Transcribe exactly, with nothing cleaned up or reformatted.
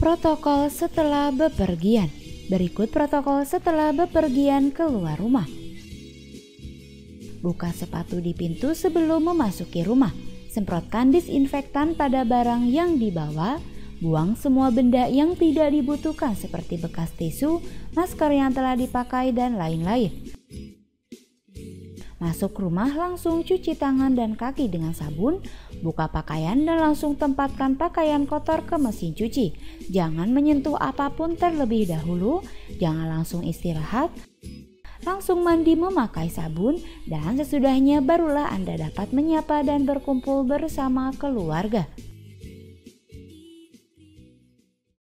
Protokol setelah bepergian. Berikut protokol setelah bepergian keluar rumah. Buka sepatu di pintu sebelum memasuki rumah. Semprotkan disinfektan pada barang yang dibawa. Buang semua benda yang tidak dibutuhkan seperti bekas tisu, masker yang telah dipakai, dan lain-lain. Masuk rumah langsung cuci tangan dan kaki dengan sabun, buka pakaian dan langsung tempatkan pakaian kotor ke mesin cuci. Jangan menyentuh apapun terlebih dahulu, jangan langsung istirahat. Langsung mandi memakai sabun dan sesudahnya barulah Anda dapat menyapa dan berkumpul bersama keluarga.